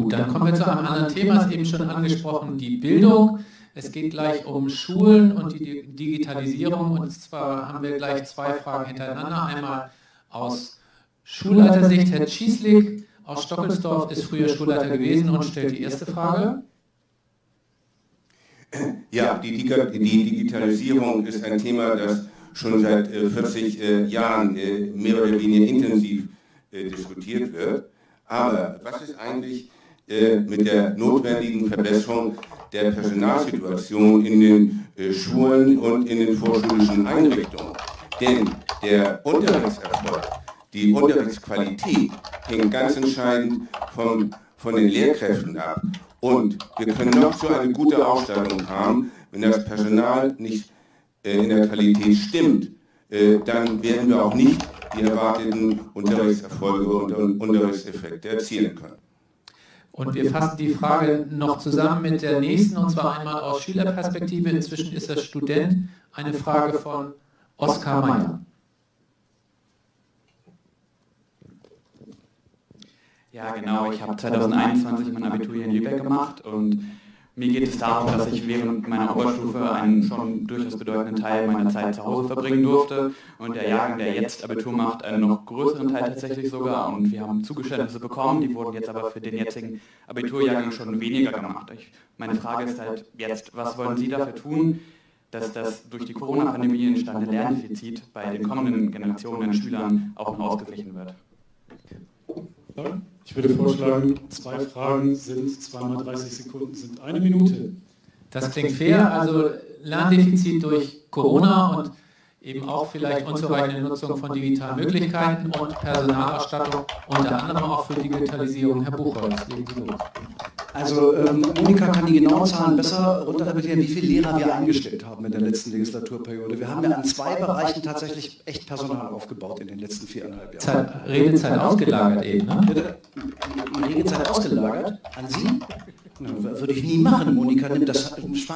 Gut, dann kommen wir zu einem anderen Thema, ist eben schon angesprochen, die Bildung. Es geht gleich um Schulen und die Digitalisierung, und zwar haben wir gleich zwei Fragen hintereinander. Einmal aus Schulleitersicht, Herr Cieslik aus Stockelsdorf ist früher Schulleiter gewesen und stellt die erste Frage. Ja, die Digitalisierung ist ein Thema, das schon seit 40 Jahren mehr oder weniger intensiv diskutiert wird. Aber was ist eigentlich mit der notwendigen Verbesserung der Personalsituation in den Schulen und in den vorschulischen Einrichtungen? Denn der Unterrichtserfolg, die Unterrichtsqualität hängt ganz entscheidend von den Lehrkräften ab. Und wir können noch so eine gute Ausstattung haben, wenn das Personal nicht in der Qualität stimmt, dann werden wir auch nicht die erwarteten Unterrichtserfolge und Unterrichtseffekte erzielen können. Und wir fassen die Frage noch zusammen mit der nächsten, und zwar einmal aus Schülerperspektive. Inzwischen ist das Student. Eine Frage von Oskar Meyer. Ja, genau. Ich habe 2021 mein Abitur hier in Lübeck gemacht und mir geht es darum, dass ich während meiner Oberstufe einen schon durchaus bedeutenden Teil meiner Zeit zu Hause verbringen durfte und der Jahrgang, der jetzt Abitur macht, einen noch größeren Teil tatsächlich sogar, und wir haben Zugeständnisse bekommen, die wurden jetzt aber für den jetzigen Abiturjahrgang schon weniger gemacht. Meine Frage ist halt jetzt, was wollen Sie dafür tun, dass das durch die Corona-Pandemie entstandene Lerndefizit bei den kommenden Generationen an Schülern auch noch ausgeglichen wird? Ich würde vorschlagen, 2 Fragen sind 2 mal 30 Sekunden, sind 1 Minute. Das klingt fair, also Lerndefizit durch Corona und eben auch vielleicht unzureichende Nutzung von digitalen Möglichkeiten und Personalausstattung, unter anderem auch für Digitalisierung. Herr Buchholz, legen Sie los. Also Monika kann die genauen Zahlen besser runterrepetieren, wie viele Lehrer wir eingestellt haben in der letzten Legislaturperiode. Wir haben ja an 2 Bereichen tatsächlich echt Personal aufgebaut in den letzten 4,5 Jahren. Redezeit ausgelagert eben, ne? Redezeit ausgelagert? An Sie? Na, würde ich nie machen. Monika nimmt das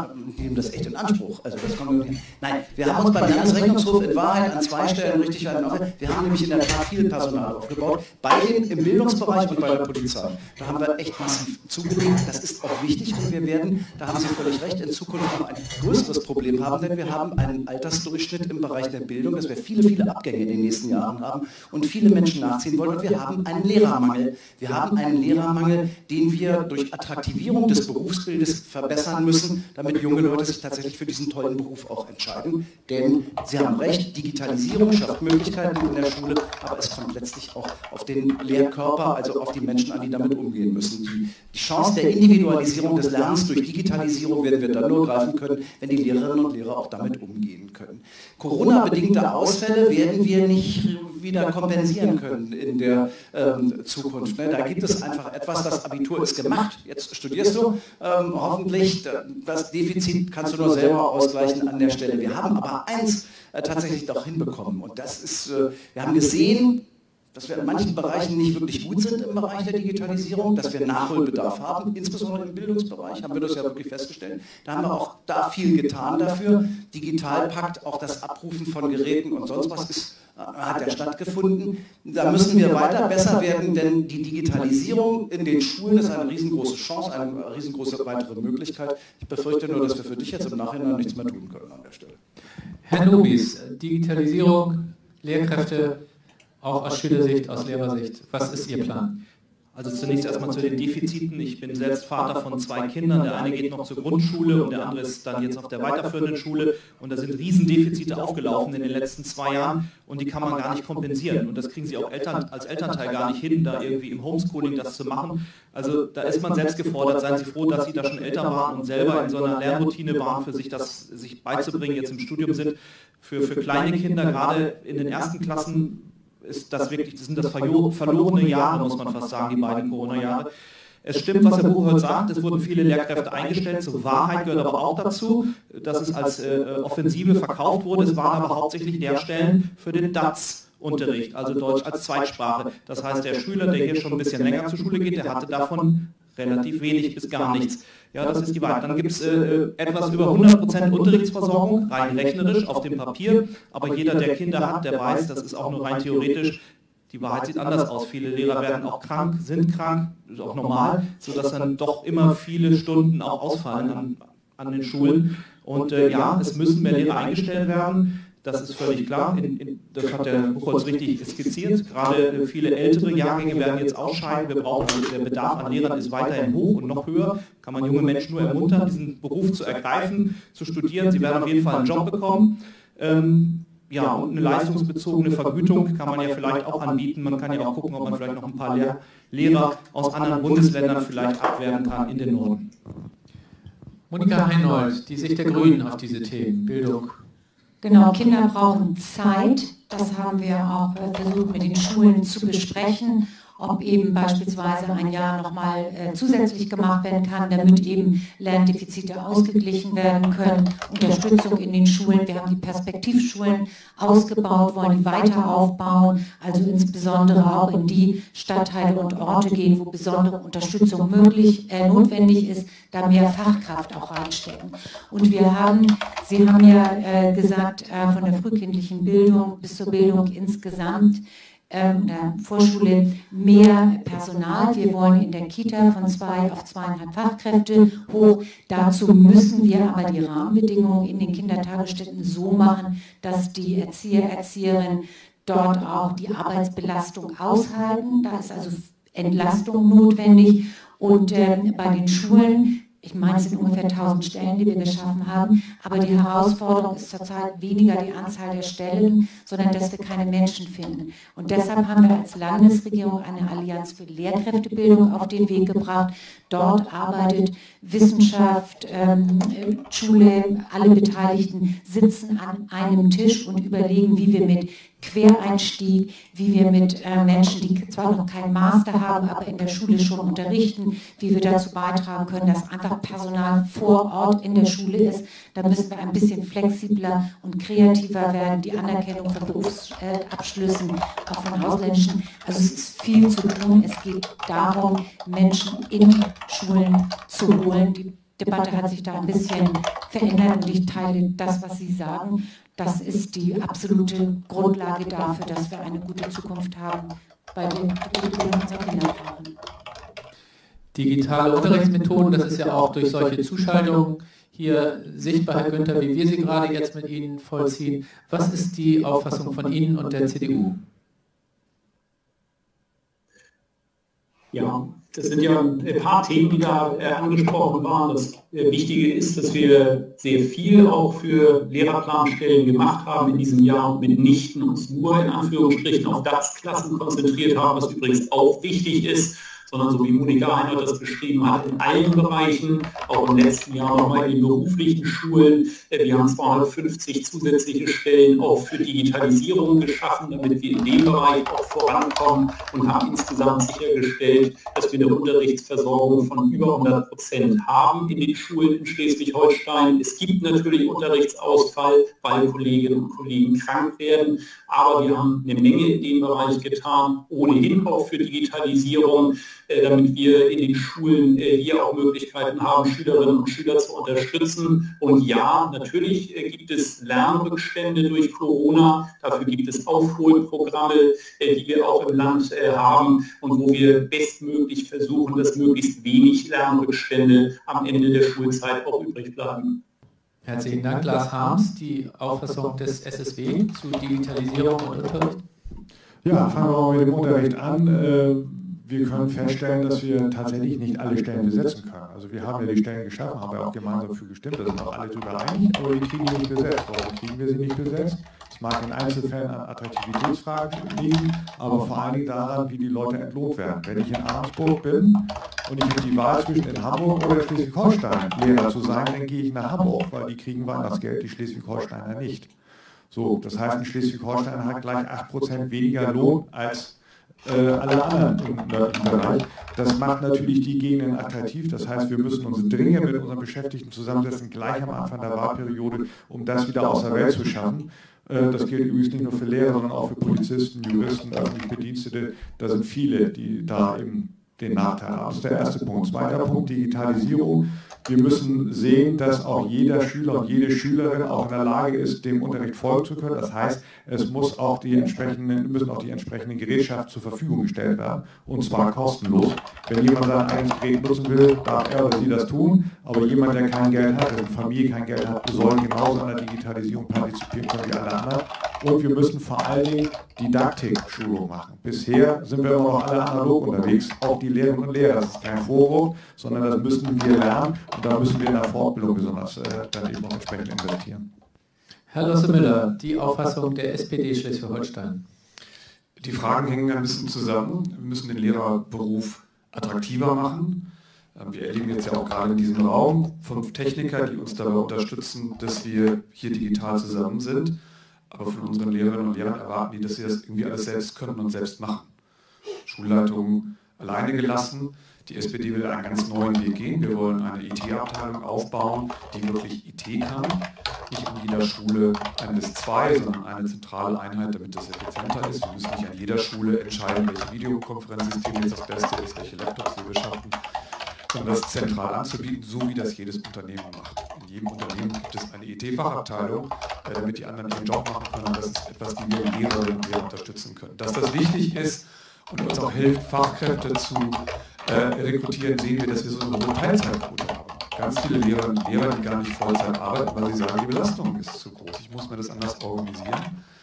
echt in Anspruch. Also das kommt Nein, wir haben uns beim Landesrechnungshof in Wahrheit an 2 Stellen richtig aufgebaut. Wir haben nämlich in der Tat viel Personal aufgebaut, im Bildungsbereich und bei der Polizei. Da haben wir echt massiv zugelegt. Das ist auch wichtig, und wir werden, da haben Sie völlig recht, in Zukunft noch ein größeres Problem haben, denn wir haben einen Altersdurchschnitt im Bereich der Bildung, dass wir viele Abgänge in den nächsten Jahren haben und viele Menschen nachziehen wollen, und wir haben einen Lehrermangel. Wir haben einen Lehrermangel, den wir durch Attraktivierung des Berufsbildes verbessern müssen, damit junge Leute sich tatsächlich für diesen tollen Beruf auch entscheiden. Denn Sie haben recht, Digitalisierung schafft Möglichkeiten in der Schule, aber es kommt letztlich auch auf den Lehrkörper, also auf die Menschen an, die damit umgehen müssen. Die Chance der Individualisierung des Lernens durch Digitalisierung werden wir dann nur greifen können, wenn die Lehrerinnen und Lehrer auch damit umgehen können. Corona-bedingte Ausfälle werden wir nicht wieder kompensieren können in der Zukunft. Ne? Da gibt es einfach etwas, das Abitur ist gemacht, jetzt studierst du, hoffentlich, das Defizit kannst du nur selber ausgleichen an der Stelle. Wir haben aber eins tatsächlich doch hinbekommen, und das ist, wir haben gesehen, dass wir in manchen Bereichen nicht wirklich gut sind im Bereich der Digitalisierung, dass wir Nachholbedarf haben, insbesondere im Bildungsbereich haben wir das ja wirklich festgestellt. Da haben wir auch da viel getan dafür. Digitalpakt, auch das Abrufen von Geräten und sonst was hat ja stattgefunden. Da müssen wir weiter besser werden, denn die Digitalisierung in den Schulen ist eine riesengroße Chance, eine riesengroße weitere Möglichkeit. Ich befürchte nur, dass wir für dich jetzt im Nachhinein nichts mehr tun können an der Stelle. Herr Nubis, Digitalisierung, Lehrkräfte, auch aus Schülersicht, aus Lehrersicht, was ist Ihr Plan? Also zunächst erstmal zu den Defiziten. Ich bin selbst Vater von 2 Kindern. Der eine geht noch zur Grundschule und der andere ist dann jetzt auf der weiterführenden Schule. Und da sind Riesendefizite aufgelaufen in den letzten 2 Jahren und die kann man gar nicht kompensieren. Und das kriegen Sie auch als Elternteil gar nicht hin, da irgendwie im Homeschooling das zu machen. Also da ist man selbst gefordert. Seien Sie froh, dass Sie da schon älter waren und selber in so einer Lernroutine waren, für sich das sich beizubringen, jetzt im Studium sind. Für kleine Kinder, gerade in den ersten Klassen, das sind das verlorene Jahre, muss man fast sagen, die beiden Corona-Jahre. Es stimmt, was Herr Buchholz sagt, es wurden viele Lehrkräfte eingestellt, zur Wahrheit gehört aber auch dazu, dass es als Offensive verkauft wurde. Es waren aber hauptsächlich Lehrstellen für den DATS-Unterricht, also Deutsch als Zweitsprache. Das heißt, der Schüler, der hier schon ein bisschen länger zur Schule geht, der hatte davon relativ wenig bis gar nichts. Ja, das ist die Wahrheit. Dann gibt es etwas über 100% Unterrichtsversorgung, rein rechnerisch auf dem Papier, aber jeder, der Kinder hat, der weiß, das ist auch nur rein theoretisch, Die Wahrheit sieht anders aus. Viele Lehrer werden auch krank, sind krank, ist auch normal, sodass dann doch immer viele Stunden auch ausfallen an den Schulen. Und ja, es müssen mehr Lehrer eingestellt werden. Das ist völlig klar. Das hat der Buchholz richtig skizziert. Gerade viele ältere Jahrgänge werden jetzt ausscheiden. Der Bedarf an Lehrern ist weiterhin hoch und noch höher. Kann man junge Menschen nur ermuntern, diesen Beruf zu ergreifen, zu studieren. Sie werden auf jeden Fall einen Job bekommen. Ja, und eine leistungsbezogene Vergütung kann man ja vielleicht auch anbieten. Man kann ja auch gucken, ob man vielleicht noch ein paar Lehrer aus anderen Bundesländern vielleicht abwerben kann in den Norden. Monika Heinold, die Sicht der Grünen auf diese Themen, Bildung. Genau, Kinder brauchen Zeit. Das haben wir auch versucht mit den Schulen zu besprechen, ob eben beispielsweise ein Jahr nochmal zusätzlich gemacht werden kann, damit eben Lerndefizite ausgeglichen werden können. Unterstützung in den Schulen. Wir haben die Perspektivschulen ausgebaut, wollen die weiter aufbauen, also insbesondere auch in die Stadtteile und Orte gehen, wo besondere Unterstützung notwendig ist, da mehr Fachkraft auch reinstecken. Und Sie haben ja gesagt, von der frühkindlichen Bildung bis zur Bildung insgesamt, der Vorschule mehr Personal. Wir wollen in der Kita von 2 auf 2,5 Fachkräfte hoch. Dazu müssen wir aber die Rahmenbedingungen in den Kindertagesstätten so machen, dass die Erzieher, Erzieherinnen dort auch die Arbeitsbelastung aushalten. Da ist also Entlastung notwendig. Und bei den Schulen, ich meine, es sind ungefähr 1000 Stellen, die wir geschaffen haben, aber die Herausforderung ist zurzeit weniger die Anzahl der Stellen, sondern dass wir keine Menschen finden. Und deshalb haben wir als Landesregierung eine Allianz für Lehrkräftebildung auf den Weg gebracht. Dort arbeitet Wissenschaft, Schule, alle Beteiligten sitzen an einem Tisch und überlegen, wie wir mit Quereinstieg, wie wir mit Menschen, die zwar noch keinen Master haben, aber in der Schule schon unterrichten, wie wir dazu beitragen können, dass einfach Personal vor Ort in der Schule ist. Da müssen wir ein bisschen flexibler und kreativer werden, die Anerkennung von Berufsabschlüssen, auch von ausländischen. Also es ist viel zu tun. Es geht darum, Menschen in Schulen zu holen. Die Debatte hat sich da ein bisschen verändert und ich teile das, was Sie sagen. Das ist die absolute Grundlage dafür, dass wir eine gute Zukunft haben bei den Bildung unserer Kinder brauchen. Digitale Unterrichtsmethoden, das ist ja auch durch solche Zuschaltungen hier sichtbar, Herr Günther, wie wir sie gerade jetzt mit Ihnen vollziehen. Was ist die Auffassung von Ihnen und der CDU? Ja, das sind ja ein paar Themen, die da angesprochen waren. Das Wichtige ist, dass wir sehr viel auch für Lehrerplanstellen gemacht haben in diesem Jahr und mitnichten uns nur in Anführungsstrichen auf DAX-Klassen konzentriert haben, was übrigens auch wichtig ist, sondern so wie Monika Heinold das beschrieben hat, in allen Bereichen, auch im letzten Jahr nochmal in den beruflichen Schulen. Wir haben 250 zusätzliche Stellen auch für Digitalisierung geschaffen, damit wir in dem Bereich auch vorankommen und haben insgesamt sichergestellt, dass wir eine Unterrichtsversorgung von über 100% haben in den Schulen in Schleswig-Holstein. Es gibt natürlich Unterrichtsausfall, weil Kolleginnen und Kollegen krank werden, aber wir haben eine Menge in dem Bereich getan, ohnehin auch für Digitalisierung, damit wir in den Schulen hier auch Möglichkeiten haben, Schülerinnen und Schüler zu unterstützen. Und ja, natürlich gibt es Lernrückstände durch Corona. Dafür gibt es Aufholprogramme, die wir auch im Land haben und wo wir bestmöglich versuchen, dass möglichst wenig Lernrückstände am Ende der Schulzeit auch übrig bleiben. Herzlichen Dank, Lars Harms, die Auffassung des SSW zu Digitalisierung und Unterricht. Ja, fangen wir mal mit dem Unterricht an. Wir können feststellen, dass wir tatsächlich nicht alle Stellen besetzen können. Also wir haben ja die Stellen geschaffen, haben ja auch gemeinsam für gestimmt, da sind auch alle drüber einig, aber wir kriegen die nicht besetzt. Warum kriegen wir sie nicht besetzt? Es mag in Einzelfällen an Attraktivitätsfragen liegen, aber vor allen Dingen daran, wie die Leute entlohnt werden. Wenn ich in Ahrensburg bin und ich habe die Wahl zwischen in Hamburg oder Schleswig-Holstein Lehrer zu sein, dann gehe ich nach Hamburg, weil die kriegen Weihnachtsgeld, die Schleswig-Holsteiner nicht. So, das heißt, ein Schleswig-Holstein hat gleich 8% weniger Lohn als alle anderen im nördlichen Bereich. Das macht natürlich die Gegenden attraktiv. Das heißt, wir müssen uns dringend mit unseren Beschäftigten zusammensetzen, gleich am Anfang der Wahlperiode, um das wieder aus der Welt zu schaffen. Das gilt übrigens nicht nur für Lehrer, sondern auch für Polizisten, Juristen, öffentliche Bedienstete. Da sind viele, die da eben den Nachteil haben. Das ist der erste Punkt. Zweiter Punkt, Digitalisierung. Wir müssen sehen, dass auch jeder Schüler und jede Schülerin auch in der Lage ist, dem Unterricht folgen zu können. Das heißt, es muss auch müssen auch die entsprechenden Gerätschaften zur Verfügung gestellt werden, und zwar kostenlos. Wenn jemand sein eigenes Gerät nutzen will, darf er oder sie das tun, aber jemand, der kein Geld hat, dessen Familie kein Geld hat, soll genauso an der Digitalisierung partizipieren können wie alle anderen. Und wir müssen vor allen Dingen Didaktik-Schulung machen. Bisher sind wir immer noch alle analog unterwegs, auch die Lehrerinnen und Lehrer. Das ist kein Vorwurf, sondern das müssen wir lernen, und da müssen wir in der Fortbildung besonders dann eben auch entsprechend investieren. Herr Losse-Müller, die Auffassung der SPD Schleswig-Holstein. Die Fragen hängen ein bisschen zusammen. Wir müssen den Lehrerberuf attraktiver machen. Wir erleben jetzt ja auch gerade in diesem Raum 5 Techniker, die uns dabei unterstützen, dass wir hier digital zusammen sind. Aber von unseren Lehrerinnen und Lehrern erwarten die, dass sie das irgendwie alles selbst können und selbst machen. Schulleitungen alleine gelassen. Die SPD will einen ganz neuen Weg gehen. Wir wollen eine IT-Abteilung aufbauen, die wirklich IT kann. Nicht in jeder Schule 1 bis 2, sondern eine zentrale Einheit, damit das effizienter ist. Wir müssen nicht an jeder Schule entscheiden, welches Videokonferenzsystem jetzt das Beste ist, welche Laptops wir beschaffen, sondern das zentral anzubieten, so wie das jedes Unternehmen macht. In jedem Unternehmen gibt es eine IT-Fachabteilung, damit die anderen ihren Job machen können. Und das ist etwas, wie wir Lehrerinnen und Lehrer unterstützen können. Dass das wichtig ist und uns auch hilft, Fachkräfte zu rekrutieren, sehen wir, dass wir so eine hohe Teilzeitquote haben. Ganz viele Lehrerinnen und Lehrer, die gar nicht Vollzeit arbeiten, weil sie sagen, die Belastung ist zu groß. Ich muss mir das anders organisieren.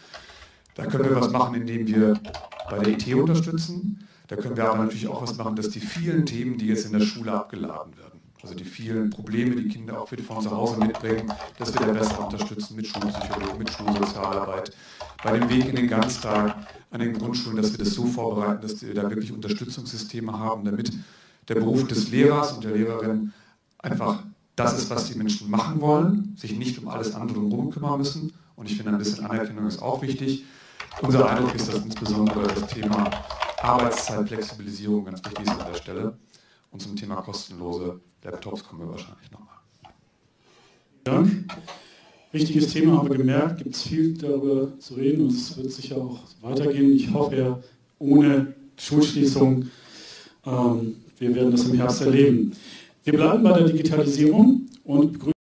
Da können wir was machen, indem wir bei der IT unterstützen. Da können wir aber natürlich auch was machen, dass die vielen Themen, die jetzt in der Schule abgeladen werden, also die vielen Probleme, die Kinder auch von zu Hause mitbringen, dass wir da besser unterstützen mit Schulpsychologen, mit Schulsozialarbeit, bei dem Weg in den Ganztag an den Grundschulen, dass wir das so vorbereiten, dass wir da wirklich Unterstützungssysteme haben, damit der Beruf des Lehrers und der Lehrerin einfach das ist, was die Menschen machen wollen, sich nicht um alles andere herum kümmern müssen. Und ich finde, ein bisschen Anerkennung ist auch wichtig. Unser Eindruck ist, dass insbesondere das Thema Arbeitszeitflexibilisierung ganz wichtig ist an der Stelle. Und zum Thema kostenlose Laptops kommen wir wahrscheinlich nochmal. Dank. Wichtiges Thema, haben wir gemerkt, gibt es viel darüber zu reden und es wird sicher auch weitergehen. Ich hoffe ja, ohne Schulschließung, wir werden das im Herbst erleben. Wir bleiben bei der Digitalisierung und begrüßen